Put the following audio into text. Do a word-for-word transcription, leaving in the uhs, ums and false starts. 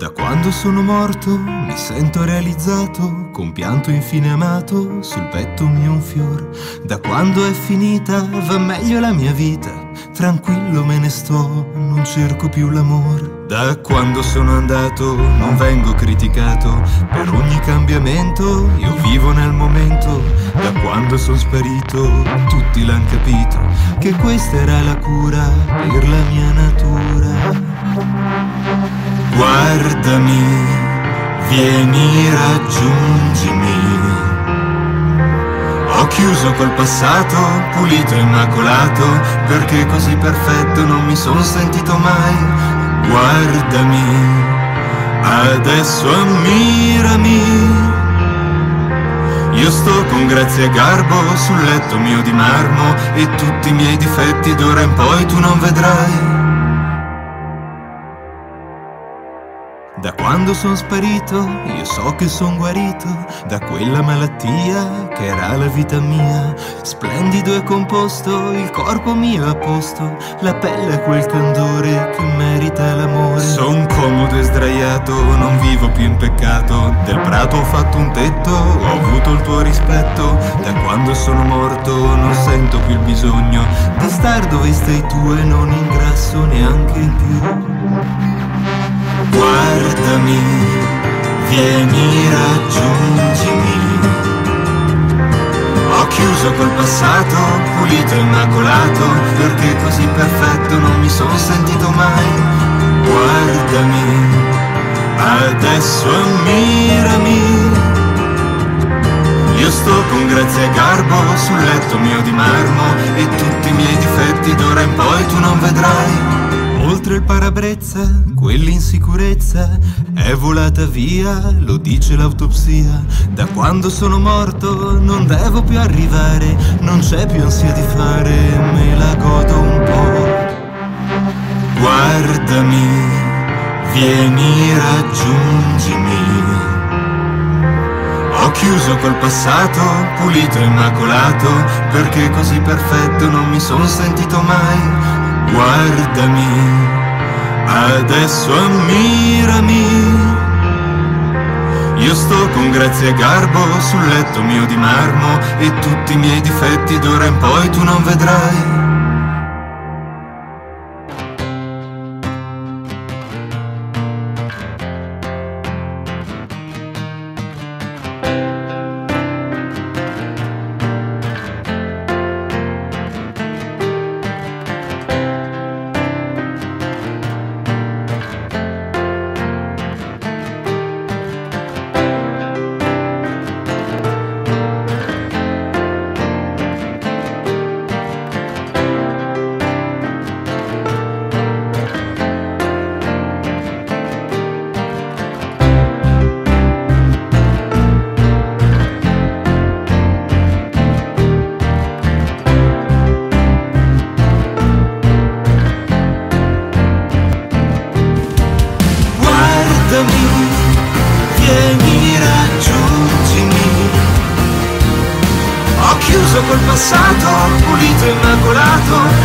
Da quando sono morto mi sento realizzato, compianto infine amato, sul petto mio un fior. Da quando è finita va meglio la mia vita, tranquillo me ne sto, non cerco più l'amor. Da quando sono andato non vengo criticato, per ogni cambiamento io vivo nel momento. Da quando sono sparito tutti l'han capito, che questa era la cura per la mia natura. Guardami, vieni, raggiungimi. Ho chiuso col passato, pulito e immacolato, perché così perfetto non mi son sentito mai. Guardami, adesso ammirami. Io sto con grazia e garbo sul letto mio di marmo, e tutti i miei difetti d'ora in poi tu non vedrai. Da quando son sparito, io so che son guarito da quella malattia che era la vita mia. Splendido e composto, il corpo mio a posto, la pelle è quel candore che merita l'amore. Son comodo e sdraiato, non vivo più in peccato, del prato ho fatto un tetto, ho avuto il tuo rispetto. Da quando sono morto non sento più il bisogno di star dove stai tu e non ingrasso neanche in più. Guardami, vieni, raggiungimi. Ho chiuso col passato, pulito e immacolato, perché così perfetto non mi son sentito mai. Guardami, adesso ammirami. Io sto con grazia e garbo sul letto mio di marmo, e tutti i miei difetti d'ora in poi tu non vedrai. Oltre il parabrezza, quell'insicurezza è volata via, lo dice l'autopsia. Da quando sono morto non devo più arrivare, non c'è più ansia di fare, me la godo un po'. Guardami, vieni, raggiungimi. Ho chiuso col passato, pulito e immacolato, perché così perfetto non mi son sentito mai. Guardami, adesso ammirami. Io sto con grazia e garbo sul letto mio di marmo, e tutti i miei difetti d'ora in poi tu non vedrai. Vieni, raggiungimi. Ho chiuso col passato, pulito e immacolato,